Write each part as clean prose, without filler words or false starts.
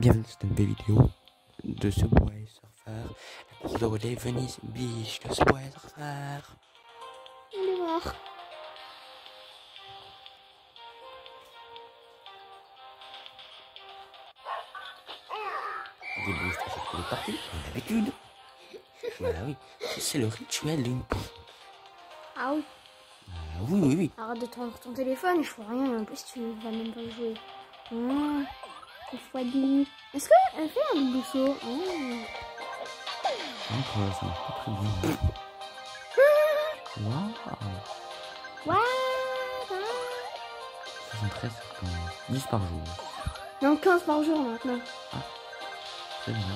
Bienvenue sur une nouvelle vidéo de Subway Surfer. La course de relais Venise Beach de Subway Surfer. Il est mort. Des boosts à chaque fois de partie, comme d'habitude. Bah oui, c'est le rituel d'une poule. Ah oui. Oui. Arrête de prendre ton téléphone, je vois rien. En plus, tu vas même pas jouer. Ah, c'est fois 10. Est-ce qu'elle fait un double saut? Encore, ça marche pas très bien. Waouh. Waouh. 73 secondes. 10 par jour. Non, 15 par jour maintenant. C'est bien.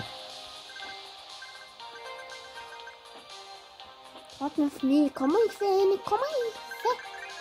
39 000. Comment il fait? Mais comment il fait?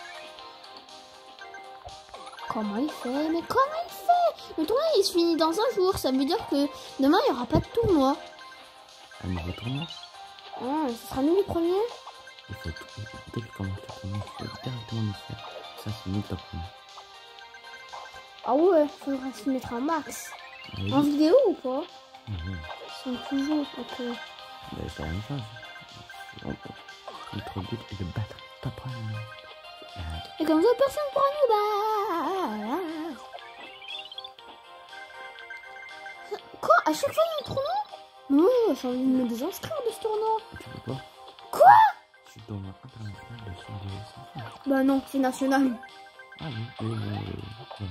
Le tournoi il se finit dans un jour. Ça veut dire que demain il n'y aura pas de tournoi. Elle me retourne. Ah, ce sera nous les premiers. Il faut dès que commence le tournoi, il faut directement nous faire. Ça, c'est nous top 1. Ah ouais, faudra se mettre un max. Oui. En vidéo ou pas? Mhm. Ils sont toujours, ok. Mais c'est la même chose. Notre but est de battre top 1. Et comme ça, personne ne pourra nous battre. Quoi? À chaque fois, il y a un tournoi? Non, j'ai envie de me désinscrire de ce tournoi. Tu veux pas? Quoi? Je suis tournoi international de Subway. Bah non, c'est national. Ah oui, ouais.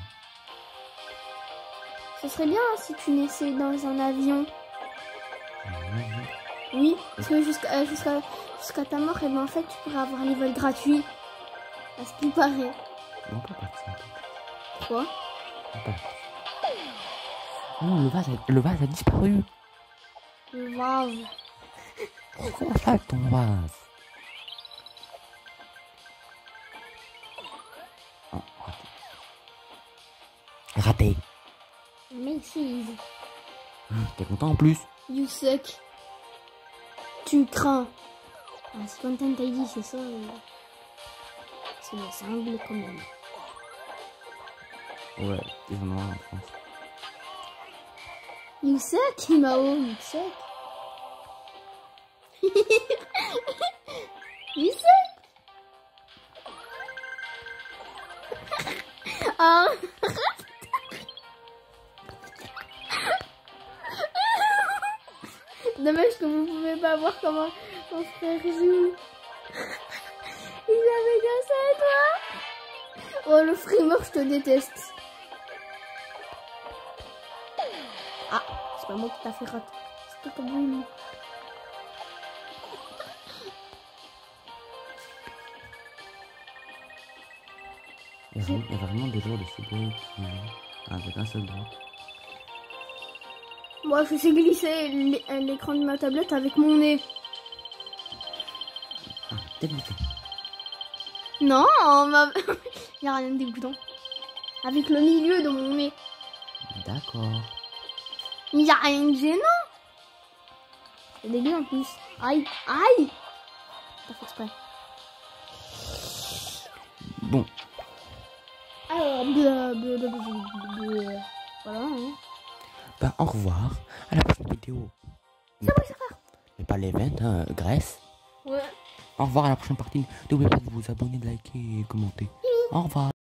Ce serait bien hein, si tu naissais dans un avion. Oui, parce que jusqu'à ta mort, et ben en fait, tu pourrais avoir les vols gratuits. À ce qu'il paraît. Non, pas de ça. Quoi? Non, le vase a disparu. Waouh. Pourquoi ça ton vase? Oh, raté. Mais si. T'es content en plus? You suck. Tu crains. Ah, c'est Content ID, c'est ça. C'est anglais quand même. Ouais, ils en ont un en France. You suck, Mao. You suck. You suck. Ah. Dommage que vous pouvez pas voir comment mon frère joue. Il avait bien ça à toi. Oh le frimeur, je te déteste. Ah, c'est pas moi qui t'a fait rater. C'était comme vous. Il y a vraiment des joueurs de Subway qui avec un seul droit. Moi, je sais glisser l'écran de ma tablette avec mon nez. Ah, dégoûté. Non, il n'y a rien de dégoûtant. Avec le milieu de mon nez. D'accord. Il n'y a rien de gênant. C'est dégueu en plus. Aïe, aïe. T'as fait exprès. Bon. Alors, voilà. Hein. Bah, au revoir. À la prochaine vidéo. Ça va. Mais pas l'event, hein, Grèce. Ouais. Au revoir à la prochaine partie. N'oubliez pas de vous abonner, de liker et commenter. Au revoir.